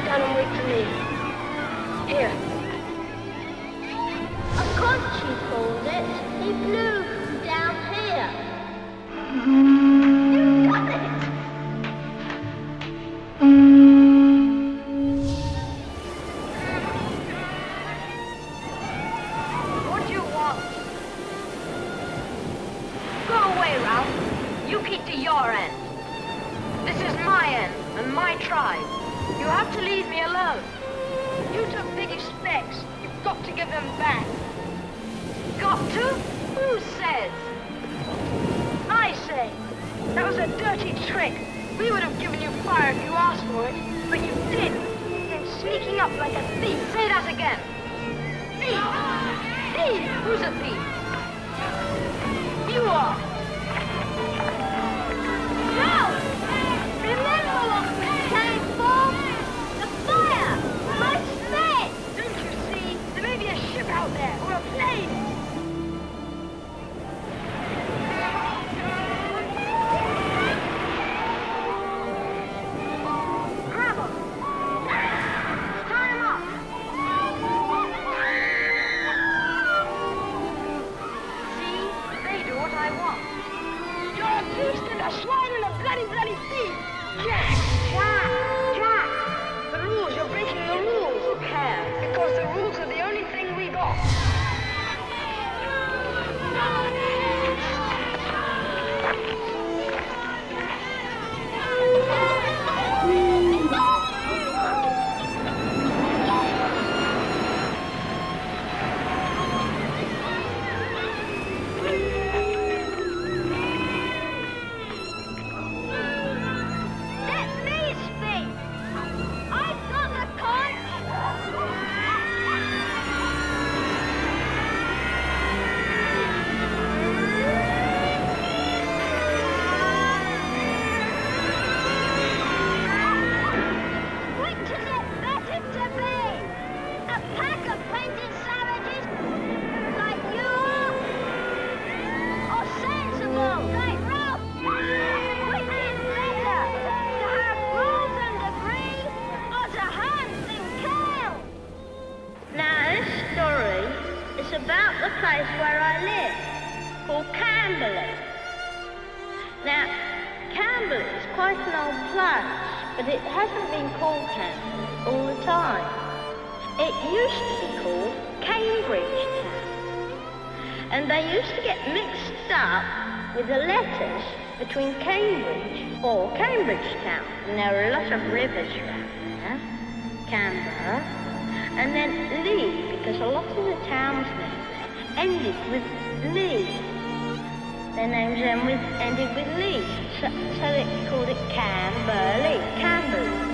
sit down and wait for me. Here. A conch, he called it. He blew from down here. You got it! What do you want? Go away, Ralph. You keep to your end. This is my end and my tribe. You have to leave me alone. You took Biggie Specs. You've got to give them back. Got to? Who says? I say. That was a dirty trick. We would have given you fire if you asked for it, but you didn't. Then sneaking up like a thief. Say that again. Thief! Thief! Who's a thief? You are. No! Remember what we came for? The fire! My Specs! Don't you see? There may be a ship out there, or a plane. Grab 'em. Tie 'em up. See? They do what I want. You're a beast and a swine and a bloody thief. Jack! Jack! The rules, you're breaking the rules. Who cares? Because the rules are the only thing we got. Let me speak! I've got the conch! Which is it better to be? A pack of painted savages like you are? Or sensible like Ralph? Which is better? To have rules and agree, or to hunt and kill? Now this story is about the place where I live, called Camberley. Now, Camberley is quite an old place, but it hasn't been called Camberley all the time. It used to be called Cambridge Town. And they used to get mixed up with the letters between Cambridge or Cambridge Town. And there are a lot of rivers around there. Canberra. And then Lee, because a lot of the towns there ended with Lee. Their names ended with Lee. So they called it Camberley. Camberley.